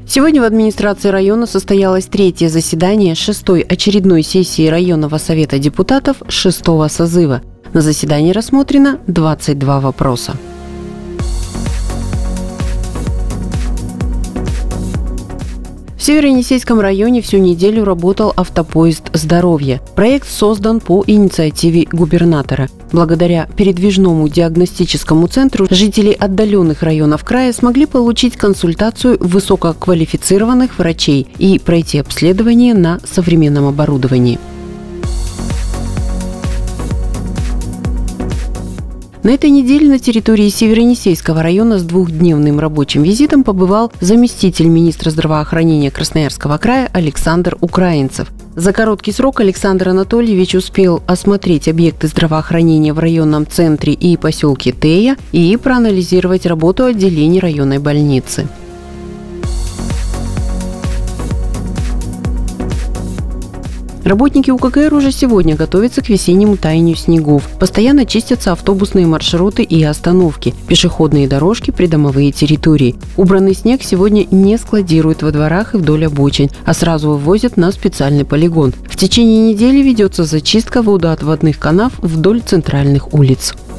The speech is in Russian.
Сегодня в администрации района состоялось третье заседание 6-й очередной сессии районного совета депутатов 6-го созыва. На заседании рассмотрено 22 вопроса. В Северо-Енисейском районе всю неделю работал автопоезд «Здоровье». Проект создан по инициативе губернатора. Благодаря передвижному диагностическому центру жители отдаленных районов края смогли получить консультацию высококвалифицированных врачей и пройти обследование на современном оборудовании. На этой неделе на территории Северо-Енисейского района с двухдневным рабочим визитом побывал заместитель министра здравоохранения Красноярского края Александр Украинцев. За короткий срок Александр Анатольевич успел осмотреть объекты здравоохранения в районном центре и поселке Тея и проанализировать работу отделений районной больницы. Работники УККР уже сегодня готовятся к весеннему таянию снегов. Постоянно чистятся автобусные маршруты и остановки, пешеходные дорожки, придомовые территории. Убранный снег сегодня не складируют во дворах и вдоль обочин, а сразу вывозят на специальный полигон. В течение недели ведется зачистка водоотводных канав вдоль центральных улиц.